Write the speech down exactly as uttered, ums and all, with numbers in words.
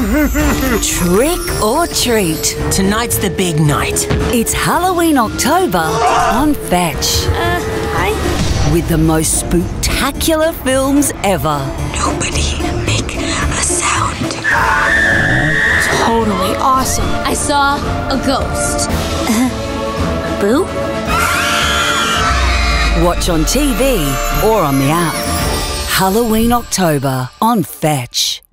Trick or treat. Tonight's the big night. It's Halloween October on Fetch. Uh, hi? With the most spooktacular films ever. Nobody make a sound. Totally awesome. I saw a ghost. Uh, Boo? Watch on T V or on the app. Halloween October on Fetch.